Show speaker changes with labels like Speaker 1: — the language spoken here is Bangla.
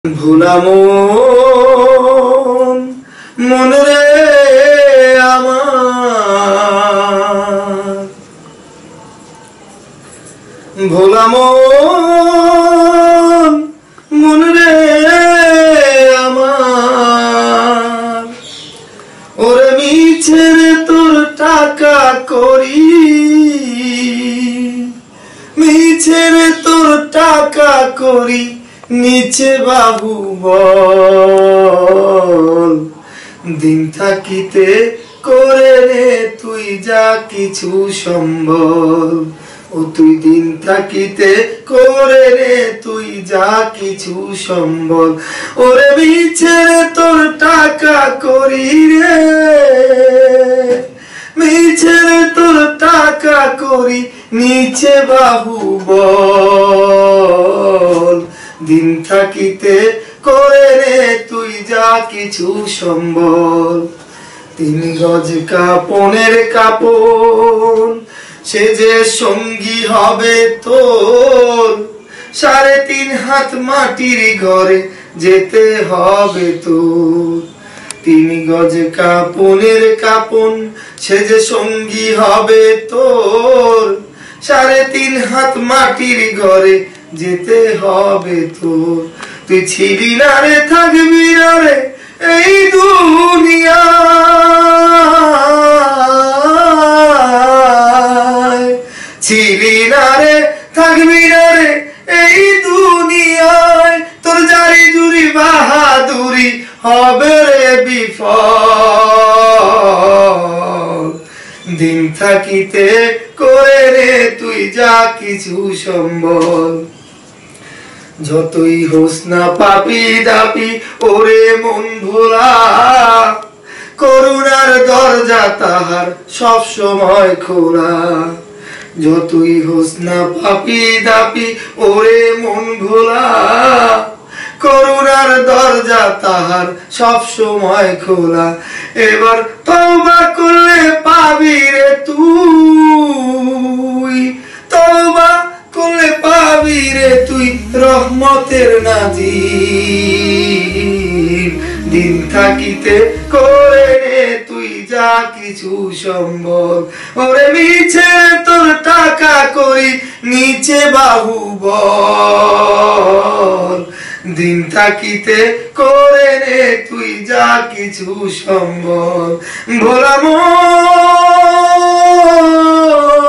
Speaker 1: ভোলা মন রে আমার, ভোলা মন রে আমার, ওরে মিছে রে তোর টাকা করি, মিছে রে তোর টাকা করি, নিচে বাবু বল, দিন থাকিতে করে রে তুই যা কিছু সম্বল, ও তুই দিন থাকিতে করে রে তুই যা কিছু সম্বল, ওরে মিছে রে তোর টাকা করি রে, মিছে রে তোর টাকা করি, নিচে বাবু বল, দিন থাকিতে করে রে তুই যা কিছু সম্বল। 3 গজ কাপনের কাপন সে যে সঙ্গী হবে তোর, 3.5 হাত মাটির ঘরে যেতে হবে তোর। 3 গজ কাপনের কাপন সে যে সঙ্গী হবে তোর, 3.5 হাত মাটির ঘরে যেতে হবে তোর। তুই ছিলি না রে থাকবি না রে এই দুনিয়ায়, ছিলি না রে থাকবি না রে এই দুনিয়ায়, তোর জারি জুরি বাহাদুরি হবে রে বিফল, দিন থাকিতে করে রে তুই যা কিছু সম্বল। যতই হোস না পাপি দাপি ওরে মন ভোলা, করুণার দরজা তাহার সব সময় খোলা। যতই হোস না পাপি দাপি ওরে মন ভোলা, করুণার দরজা তাহার সব সময় খোলা। এবার তওবা করলে পাবি রে তুই, তওবা করলে পাবি রে তুই রহমতের নাজির, দিন থাকিতে করে রে তুই যা কিছু সম্বল, ওরে মিছে তোর টাকা করি, নিচে বাহু বল, দিন থাকিতে করে রে তুই যা কিছু সম্বল। ভোলা